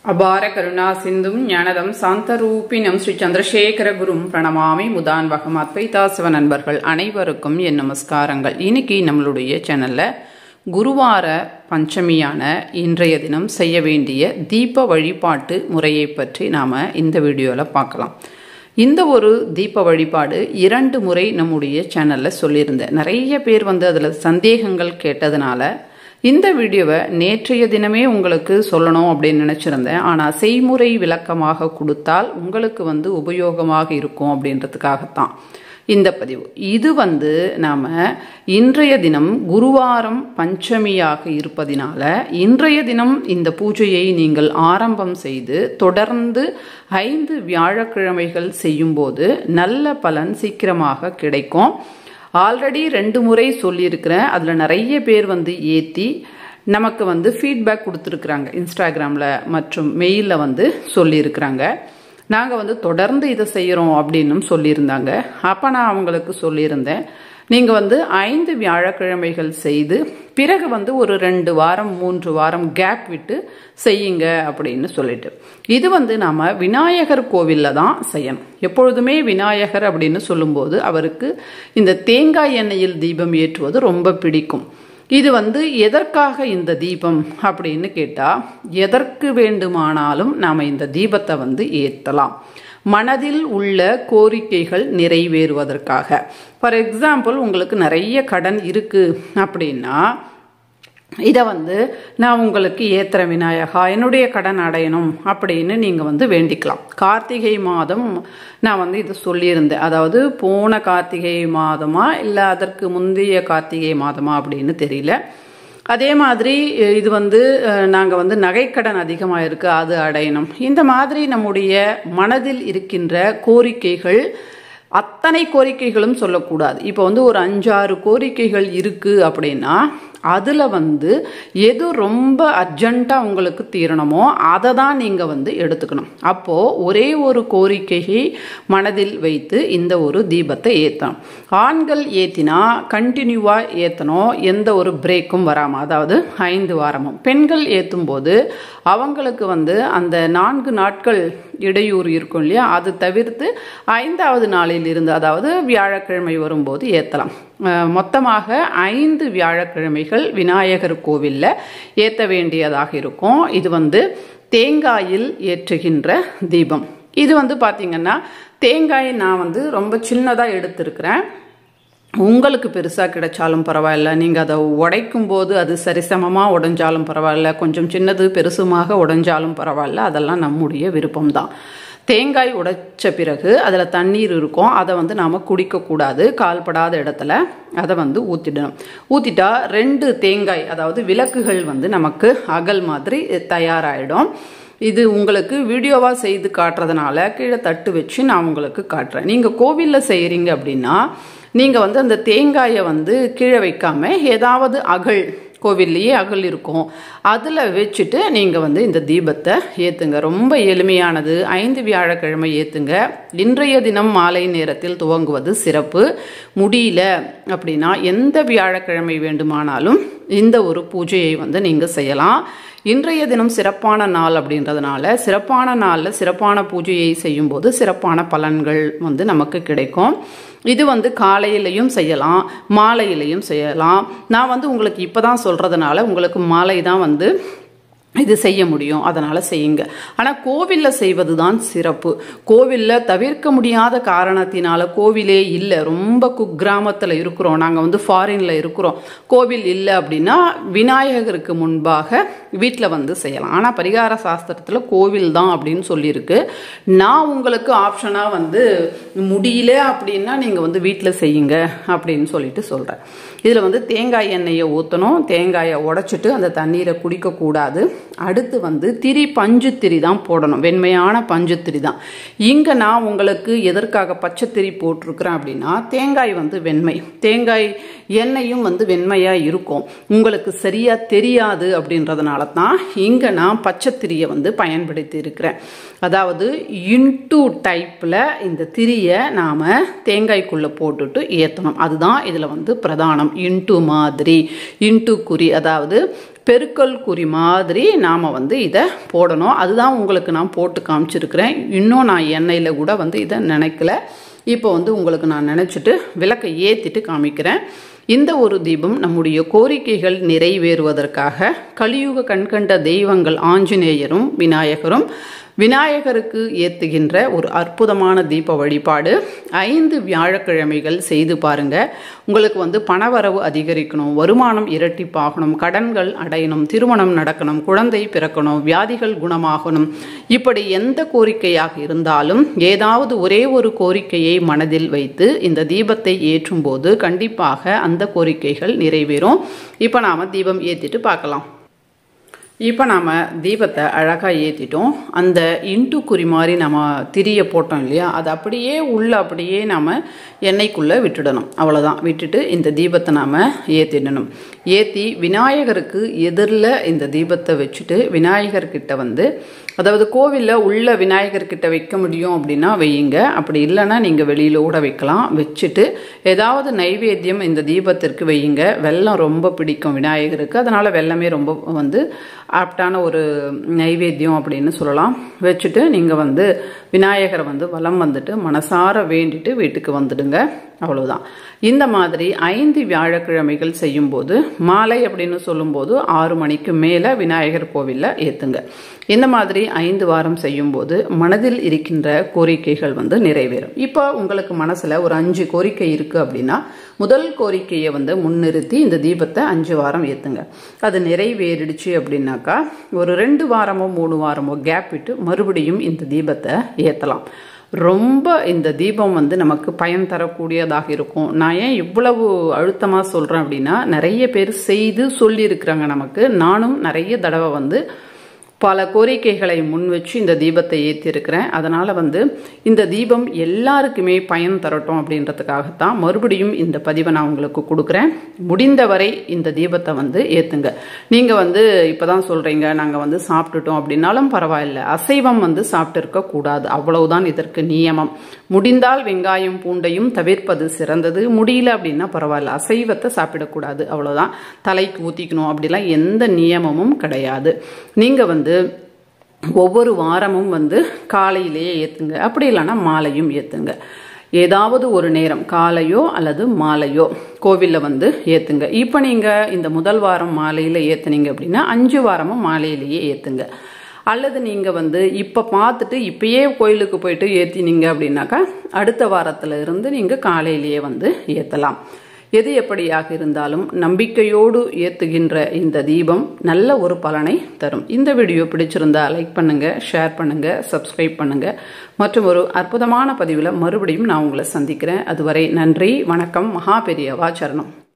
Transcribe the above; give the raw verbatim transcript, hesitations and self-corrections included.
அபார கருணா சிந்தும் ஞானதம் சாந்தரூபினம் ஸ்ரீ சந்திரசேகர குரும் பிரணமாமி முதான்வகம் அத்வைதாசவ நண்பர்கள் அனைவருக்கும் என் நமஸ்காரங்கள். இன்னைக்கு நம்மளுடைய சேனல்ல குருவார பஞ்சமியான இன்றைய தினம் செய்ய வேண்டிய தீப வழிபாட்டு முறையை பற்றி நாம இந்த வீடியோல பார்க்கலாம். இந்த ஒரு தீப வழிபாடு இரண்டு முறை நம்முடைய சேனல்ல சொல்லியிருந்தேன். நிறைய பேர் வந்து அதுல சந்தேகங்கள் கேட்டதுனால இந்த வீடியோவை நேற்றைய தினமே உங்களுக்கு சொல்லணும் அப்படின்னு நினைச்சிருந்தேன். ஆனால் செய்முறை விளக்கமாக கொடுத்தால் உங்களுக்கு வந்து உபயோகமாக இருக்கும் அப்படின்றதுக்காகத்தான் இந்த பதிவு. இது வந்து நாம இன்றைய தினம் குருவாரம் பஞ்சமியாக இருப்பதினால இன்றைய தினம் இந்த பூஜையை நீங்கள் ஆரம்பம் செய்து தொடர்ந்து ஐந்து வியாழக்கிழமைகள் செய்யும் போது நல்ல பலன் சீக்கிரமாக கிடைக்கும். ஆல்ரெடி ரெண்டு முறை சொல்லியிருக்கிறேன். அதில் நிறைய பேர் வந்து ஏற்றி நமக்கு வந்து ஃபீட்பேக் கொடுத்துருக்குறாங்க. இன்ஸ்டாகிராமில் மற்றும் மெயிலில் வந்து சொல்லியிருக்கிறாங்க. நாங்கள் வந்து தொடர்ந்து இதை செய்கிறோம் அப்படின்னு சொல்லியிருந்தாங்க. அப்போ நான் அவங்களுக்கு சொல்லியிருந்தேன், நீங்கள் வந்து ஐந்து வியாழக்கிழமைகள் செய்து பிறகு வந்து ஒரு ரெண்டு வாரம் மூன்று வாரம் கேப் விட்டு செய்யுங்க அப்படின்னு சொல்லிட்டு. இது வந்து நாம விநாயகர் கோவிலில் தான் செய்யணும். எப்பொழுதுமே விநாயகர் அப்படின்னு சொல்லும்போது அவருக்கு இந்த தேங்காய் எண்ணெயில் தீபம் ஏற்றுவது ரொம்ப பிடிக்கும். இது வந்து எதற்காக இந்த தீபம் அப்படின்னு கேட்டா, எதற்கு வேண்டுமானாலும் நாம இந்த தீபத்தை வந்து ஏற்றலாம். மனதில் உள்ள கோரிக்கைகள் நிறைவேறுவதற்காக. ஃபார் எக்ஸாம்பிள், உங்களுக்கு நிறைய கடன் இருக்கு அப்படின்னா இதை வந்து நான் உங்களுக்கு ஏத்துற விநாயகா என்னுடைய கடன் அடையணும் அப்படின்னு நீங்க வந்து வேண்டிக்கலாம். கார்த்திகை மாதம் நான் வந்து இது சொல்லியிருந்தேன். அதாவது போன கார்த்திகை மாதமா இல்லை அதற்கு முந்தைய கார்த்திகை மாதமா அப்படின்னு தெரியல. அதே மாதிரி இது வந்து நாங்கள் வந்து நகைக்கடன் அதிகமாக இருக்கு, அது அடையணும். இந்த மாதிரி நம்முடைய மனதில் இருக்கின்ற கோரிக்கைகள் அத்தனை கோரிக்கைகளும் சொல்லக்கூடாது. இப்போ வந்து ஒரு அஞ்சாறு கோரிக்கைகள் இருக்கு அப்படின்னா அதில் வந்து எது ரொம்ப அர்ஜென்ட்டாக உங்களுக்கு தீரணுமோ அதை தான் நீங்கள் வந்து எடுத்துக்கணும். அப்போது ஒரே ஒரு கோரிக்கையை மனதில் வைத்து இந்த ஒரு தீபத்தை ஏற்றணும். ஆண்கள் ஏற்றினா கண்டினியூவாக ஏற்றணும், எந்த ஒரு பிரேக்கும் வராமல், அதாவது ஐந்து வாரமும். பெண்கள் ஏற்றும் போது அவங்களுக்கு வந்து அந்த நான்கு நாட்கள் இடையூறு இருக்கும் இல்லையா, அது தவிர்த்து ஐந்தாவது நாளில் இருந்து, அதாவது வியாழக்கிழமை வரும்போது ஏற்றலாம். மொத்தமாக ஐந்து வியாழக்கிழமைகள் விநாயகர் கோவிலில் ஏற்ற வேண்டியதாக இருக்கும். இது வந்து தேங்காயில் ஏற்றுகின்ற தீபம். இது வந்து பார்த்தீங்கன்னா தேங்காய் நான் வந்து ரொம்ப சின்னதாக எடுத்திருக்கிறேன். உங்களுக்கு பெருசாக கிடைச்சாலும் பரவாயில்ல, நீங்கள் அதை உடைக்கும் போது அது சரிசமமாக உடைஞ்சாலும் பரவாயில்ல, கொஞ்சம் சின்னது பெருசுமாக உடைஞ்சாலும் பரவாயில்ல, அதெல்லாம் நம்முடைய விருப்பம்தான். தேங்காய் உடைச்ச பிறகு அதில் தண்ணீர் இருக்கும், அதை வந்து நாம் குடிக்கக்கூடாது. கால்படாத இடத்துல அதை வந்து ஊற்றிடணும். ஊற்றிட்டா ரெண்டு தேங்காய், அதாவது விளக்குகள் வந்து நமக்கு அகல் மாதிரி தயாராகிடும். இது உங்களுக்கு வீடியோவாக செய்து காட்டுறதுனால கீழே தட்டு வச்சு நான் உங்களுக்கு காட்டுறேன். நீங்கள் கோவிலில் செய்கிறீங்க அப்படின்னா நீங்கள் வந்து அந்த தேங்காயை வந்து கீழே வைக்காம ஏதாவது அகல், கோவில்லையே அகல் இருக்கும், அதில் வச்சுட்டு நீங்கள் வந்து இந்த தீபத்தை ஏற்றுங்க. ரொம்ப எளிமையானது. ஐந்து வியாழக்கிழமை ஏற்றுங்க. இன்றைய தினம் மாலை நேரத்தில் துவங்குவது சிறப்பு. முடியல அப்படின்னா எந்த வியாழக்கிழமை வேண்டுமானாலும் இந்த ஒரு பூஜையை வந்து நீங்கள் செய்யலாம். இன்றைய தினம் சிறப்பான நாள் அப்படின்றதுனால சிறப்பான நாளில் சிறப்பான பூஜையை செய்யும் போது சிறப்பான பலன்கள் வந்து நமக்கு கிடைக்கும். இது வந்து காலையிலையும் செய்யலாம், மாலையிலையும் செய்யலாம். நான் வந்து உங்களுக்கு இப்போதான் சொல்றதுனால உங்களுக்கு மாலை தான் வந்து இது செய்ய முடியும், அதனால செய்யுங்க. ஆனால் கோவிலில் செய்வது தான் சிறப்பு. கோவிலில் தவிர்க்க முடியாத காரணத்தினால, கோவிலே இல்லை, ரொம்ப குக்கிராமத்தில் இருக்கிறோம், நாங்கள் வந்து ஃபாரின்ல இருக்கிறோம், கோவில் இல்லை அப்படின்னா விநாயகருக்கு முன்பாக வீட்டில் வந்து செய்யலாம். ஆனால் பரிகார சாஸ்திரத்தில் கோவில் தான் அப்படின்னு சொல்லியிருக்கு. நான் உங்களுக்கு ஆப்ஷனாக வந்து முடியல அப்படின்னா நீங்கள் வந்து வீட்டில் செய்யுங்க அப்படின்னு சொல்லிட்டு சொல்கிறேன். இதில் வந்து தேங்காய் எண்ணெயை ஊற்றணும். தேங்காயை உடைச்சிட்டு அந்த தண்ணீரை குடிக்கக்கூடாது. அடுத்து வந்து திரி, பஞ்சு திரி தான் போடணும், வெண்மையான பஞ்சு திரி தான். இங்கே நான் உங்களுக்கு எதற்காக பச்சை திரி போட்டிருக்கிறேன் அப்படின்னா, தேங்காய் வந்து வெண்மை, தேங்காய் எண்ணெயும் வந்து வெண்மையாக இருக்கும், உங்களுக்கு சரியாக தெரியாது அப்படின்றதுனால தான் இங்கே நான் பச்சை திரியை வந்து பயன்படுத்தி இருக்கிறேன். அதாவது இன்டூ டைப்பில் இந்த திரியை நாம் தேங்காய்க்குள்ளே போட்டுட்டு ஏற்றணும். அதுதான் இதில் வந்து பிரதானம். இன்டூ மாதிரி, இன்டூ குறி, அதாவது பெருக்கல் குறி மாதிரி நாம் வந்து இதை போடணும். அதுதான் உங்களுக்கு நான் போட்டு காமிச்சிருக்கிறேன். இன்னும் நான் எண்ணெயில் கூட வந்து இதை நினைக்கல. இப்போ வந்து உங்களுக்கு நான் நினச்சிட்டு விளக்கை ஏற்றிட்டு காமிக்கிறேன். இந்த ஒரு தீபம் நம்முடைய கோரிக்கைகள் நிறைவேறுவதற்காக கலியுக கண்கண்ட தெய்வங்கள் ஆஞ்சநேயரும் விநாயகரும் விநாயகருக்கு ஏற்றுகின்ற ஒரு அற்புதமான தீப வழிபாடு. ஐந்து வியாழக்கிழமைகள் செய்து பாருங்க. உங்களுக்கு வந்து பணவரவு அதிகரிக்கணும், வருமானம் இரட்டிப்பாகணும், கடன்கள் அடையணும், திருமணம் நடக்கணும், குழந்தை பிறக்கணும், வியாதிகள் குணமாகணும். இப்படி எந்த கோரிக்கையாக இருந்தாலும் ஏதாவது ஒரே ஒரு கோரிக்கையை மனதில் வைத்து இந்த தீபத்தை ஏற்றும் போது கண்டிப்பாக அந்த கோரிக்கைகள் நிறைவேறும். இப்போ நாம தீபம் ஏற்றிட்டு பார்க்கலாம். இப்போ நாம் தீபத்தை அழகாக ஏற்றிட்டோம். அந்த இன்ட்டு குறி மாதிரி நம்ம திரிய போட்டோம் இல்லையா, அது அப்படியே உள்ள அப்படியே நாம் எண்ணெய்க்குள்ளே விட்டுடணும். அவ்வளோதான். விட்டுட்டு இந்த தீபத்தை நாம் ஏற்றிடணும். ஏற்றி விநாயகருக்கு எதிரில் இந்த தீபத்தை வச்சுட்டு விநாயகர்கிட்ட வந்து, அதாவது கோவிலில் உள்ள விநாயகர்கிட்ட வைக்க முடியும் அப்படின்னா வையுங்க. அப்படி இல்லைன்னா நீங்கள் வெளியில் கூட வைக்கலாம். வச்சுட்டு ஏதாவது நைவேத்தியம் இந்த தீபத்திற்கு வையுங்க. வெல்லம் ரொம்ப பிடிக்கும் விநாயகருக்கு, அதனால் வெல்லமே ரொம்ப வந்து ஆப்டான ஒரு நைவேத்தியம் அப்படின்னு சொல்லலாம். வச்சுட்டு நீங்கள் வந்து விநாயகரை வந்து வலம் வந்துட்டு மனசார வேண்டிட்டு வீட்டுக்கு வந்துடுங்க. அவ்வளவுதான். இந்த மாதிரி ஐந்து வியாழக்கிழமைகள் செய்யும்போது மாலை அப்படின்னு சொல்லும்போது ஆறு மணிக்கு மேலே விநாயகர் கோவிலில் ஏற்றுங்க. இந்த மாதிரி ஐந்து வாரம் செய்யும்போது மனதில் இருக்கின்ற கோரிக்கைகள் வந்து நிறைவேறும். இப்போ உங்களுக்கு மனசில் ஒரு அஞ்சு கோரிக்கை இருக்குது அப்படின்னா முதல் கோரிக்கையை வந்து முன்னிறுத்தி இந்த தீபத்தை அஞ்சு வாரம் ஏற்றுங்க. அது நிறைவேறிடுச்சு அப்படின்னாக்கா ஒரு ரெண்டு வாரமோ மூணு வாரமோ கேப் விட்டு மறுபடியும் இந்த தீபத்தை ஏற்றலாம். ரொம்ப இந்த தீபம் வந்து நமக்கு பயன் தரக்கூடியதாக இருக்கும். நான் ஏன் இவ்வளவு அழுத்தமாக சொல்கிறேன் அப்படின்னா, நிறைய பேர் செய்து சொல்லியிருக்கிறாங்க நமக்கு. நானும் நிறைய தடவை வந்து பல கோரிக்கைகளை முன் வச்சு இந்த தீபத்தை ஏற்றிருக்கிறேன். அதனால் வந்து இந்த தீபம் எல்லாருக்குமே பயன் தரட்டும் அப்படின்றதுக்காகத்தான் மறுபடியும் இந்த பதிவை நான் உங்களுக்கு கொடுக்குறேன். முடிந்தவரை இந்த தீபத்தை வந்து ஏற்றுங்க. நீங்கள் வந்து இப்போ தான் சொல்கிறீங்க நாங்கள் வந்து சாப்பிட்டுட்டோம் அப்படின்னாலும் பரவாயில்லை, அசைவம் வந்து சாப்பிட்டு இருக்கக்கூடாது, அவ்வளவுதான் இதற்கு நியமம். முடிந்தால் வெங்காயம் பூண்டையும் தவிர்ப்பது சிறந்தது. முடியல அப்படின்னா பரவாயில்ல, அசைவத்தை சாப்பிடக்கூடாது, அவ்வளோதான். தலைக்கு ஊற்றிக்கணும் அப்படிலாம் எந்த நியமமும் கிடையாது. நீங்கள் வந்து ஒவ்வொரு வாரமும் வந்து காலையிலேயே ஏற்றுங்க, அப்படி இல்லைன்னா மாலையும் ஏற்றுங்க. ஏதாவது ஒரு நேரம் காலையோ அல்லது மாலையோ கோவிலில் வந்து ஏற்றுங்க. இப்போ நீங்கள் இந்த முதல் வாரம் மாலையில் ஏற்றுனீங்க அப்படின்னா அஞ்சு வாரமும் மாலையிலேயே ஏற்றுங்க. அல்லது நீங்கள் வந்து இப்போ பார்த்துட்டு இப்பயே கோயிலுக்கு போயிட்டு ஏற்றினீங்க அப்படின்னாக்கா அடுத்த வாரத்தில் இருந்து நீங்கள் காலையிலேயே வந்து ஏற்றலாம். எது எப்படியாக இருந்தாலும் நம்பிக்கையோடு ஏற்றுகின்ற இந்த தீபம் நல்ல ஒரு பலனை தரும். இந்த வீடியோ பிடிச்சிருந்தா லைக் பண்ணுங்க, ஷேர் பண்ணுங்க, சப்ஸ்கிரைப் பண்ணுங்க. மற்றும் ஒரு அற்புதமான பதிவில் மறுபடியும் நான் உங்களை சந்திக்கிறேன். அதுவரை நன்றி, வணக்கம். மகா பெரியவா சரணம்.